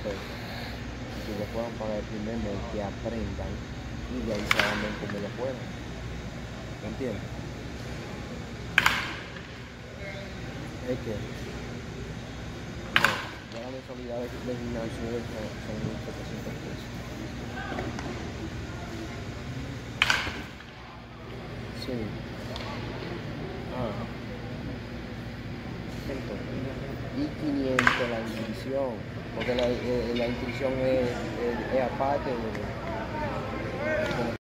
pesos. Que ya puedan pagar el primer mes, que aprendan y de ahí se anden como ya puedan. ¿Me entiendes? Es que no, ya la mensualidad de gimnasio son 1.700 pesos. Sí. Ah, entonces, y 500 la inscripción, porque la inscripción es aparte de